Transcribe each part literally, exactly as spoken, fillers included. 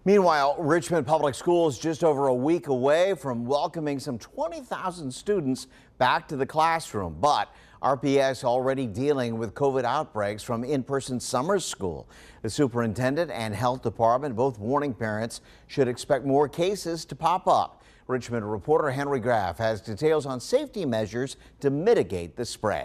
Meanwhile, Richmond Public Schools just over a week away from welcoming some twenty thousand students back to the classroom. But R P S already dealing with COVID outbreaks from in-person summer school. The superintendent and health department both warning parents should expect more cases to pop up. Richmond reporter Henry Graff has details on safety measures to mitigate the spread.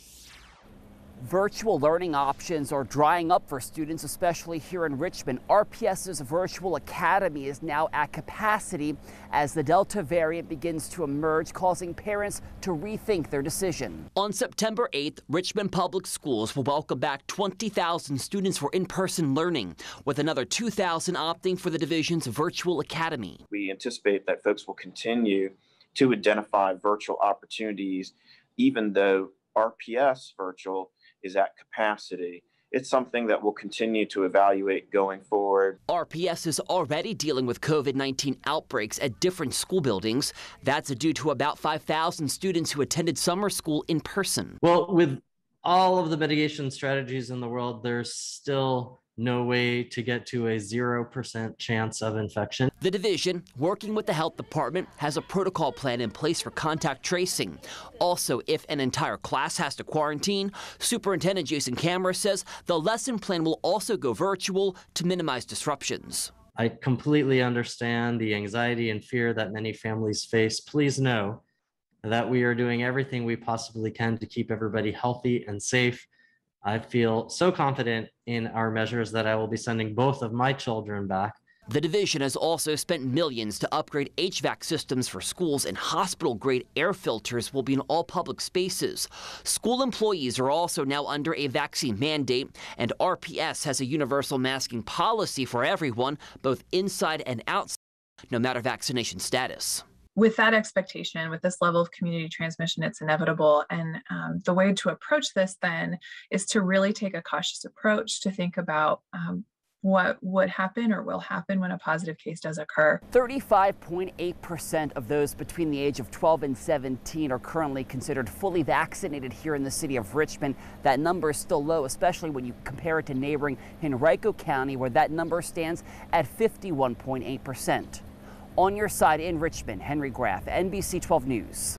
Virtual learning options are drying up for students, especially here in Richmond. RPS's Virtual Academy is now at capacity as the Delta variant begins to emerge, causing parents to rethink their decision. On September eighth, Richmond Public Schools will welcome back twenty thousand students for in-person learning, with another two thousand opting for the division's Virtual Academy. We anticipate that folks will continue to identify virtual opportunities, even though R P S Virtual is at capacity. It's something that we'll continue to evaluate going forward. R P S is already dealing with COVID nineteen outbreaks at different school buildings. That's due to about five thousand students who attended summer school in person. Well, with all of the mitigation strategies in the world, there's still no way to get to a zero percent chance of infection. The division, working with the health department, has a protocol plan in place for contact tracing. Also, if an entire class has to quarantine, Superintendent Jason Kammerer says the lesson plan will also go virtual to minimize disruptions. I completely understand the anxiety and fear that many families face. Please know that we are doing everything we possibly can to keep everybody healthy and safe. I feel so confident in our measures that I will be sending both of my children back. The division has also spent millions to upgrade H V A C systems for schools, and hospital-grade air filters will be in all public spaces. School employees are also now under a vaccine mandate, and R P S has a universal masking policy for everyone, both inside and outside, no matter vaccination status. With that expectation, with this level of community transmission, it's inevitable. And um, the way to approach this then is to really take a cautious approach to think about um, what would happen or will happen when a positive case does occur. thirty-five point eight percent of those between the age of twelve and seventeen are currently considered fully vaccinated here in the city of Richmond. That number is still low, especially when you compare it to neighboring Henrico County, where that number stands at fifty-one point eight percent. On your side in Richmond, Henry Graff, N B C twelve News.